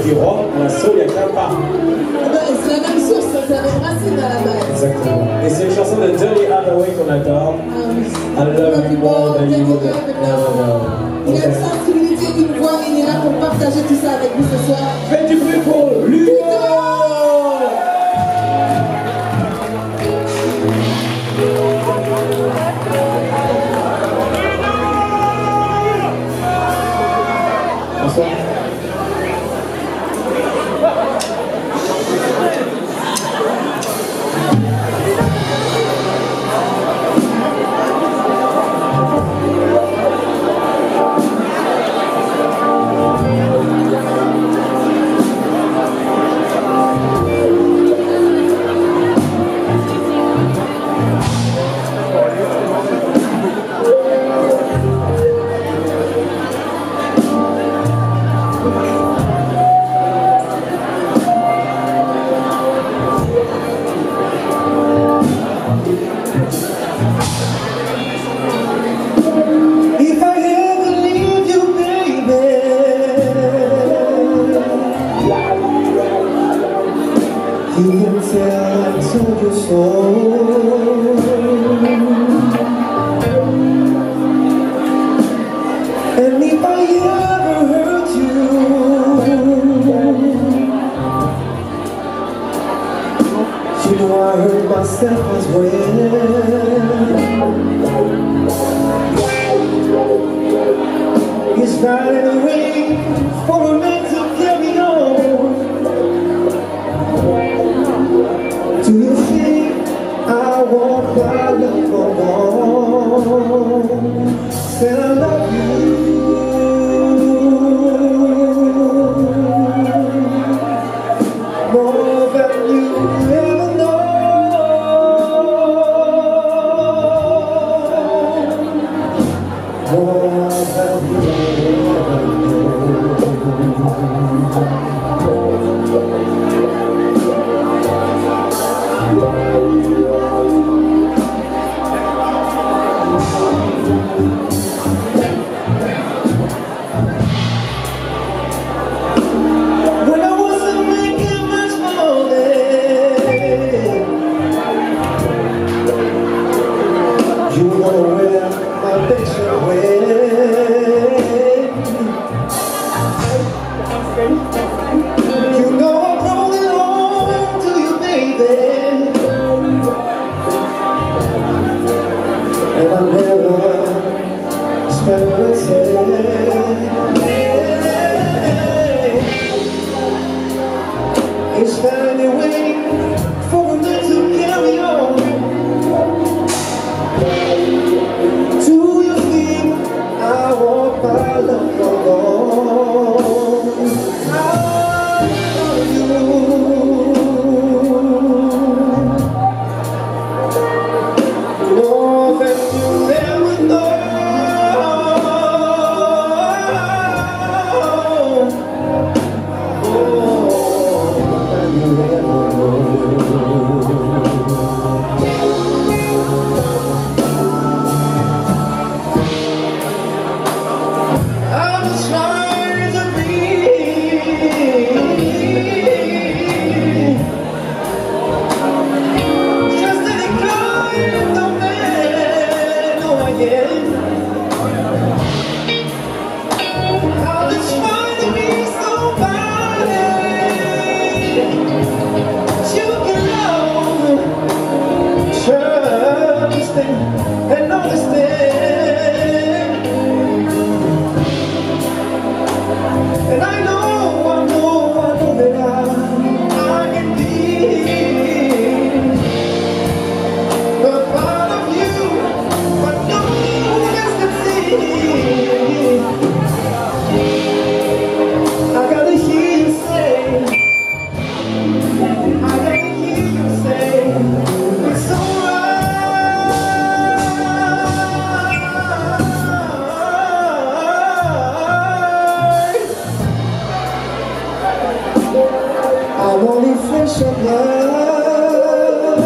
du rock à la soul, il n'y a qu'un pas. C'est la même source, c'est la même racine à la base. Exactement. Et c'est une chanson de Johnny Hathaway qu'on adore. I love you more than you would ever know. Il a une sensibilité, une voix, il est là pour partager tout ça avec vous ce soir. Faites du bruit pour Ludo! Bonsoir. You can tell I told you so. And if I ever hurt you, you know I hurt myself as well. It's finding a way for a man to carry on. Do you think I want my love for long? Said I love you more than you ever know. More than you ever it's finding a way for a man to carry on. Do you think I want my love for long? I love you more than you ever know. And understand, and I know that I can be a part of you, but no one else can see. I gotta hear you say, it's alright. I'm only flesh and blood.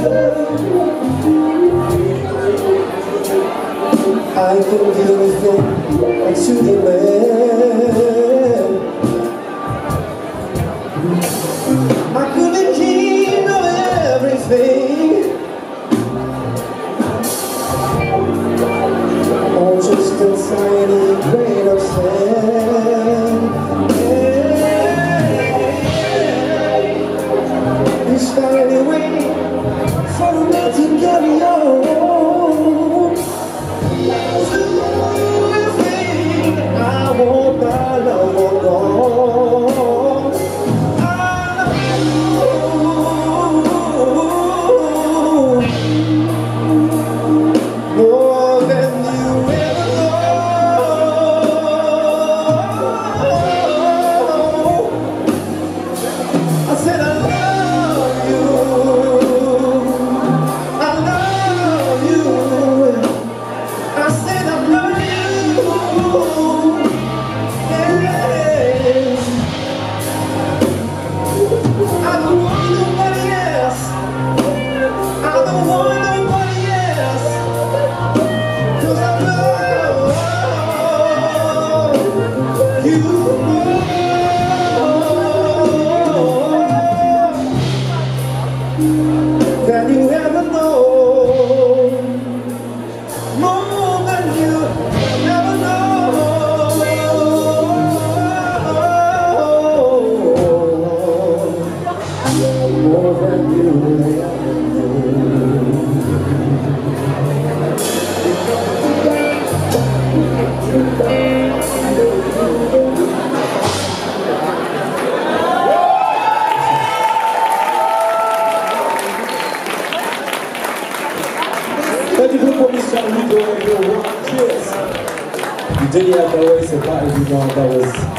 I can do anything to the man. I could be king of everything, or just a tiny grain of sand. It's finally waiting for me to carry on. I want my love on gone. I love you more than you ever know. I said I love you. I love you. I said I love you. Yes. I don't want nobody else. I don't want nobody else. 'Cause I love you more than you ever know. More than you ever know. More than you ever Merci beaucoup, Mr. Ludo. Cheers. Denis Hathaway, c'est pas évident. That was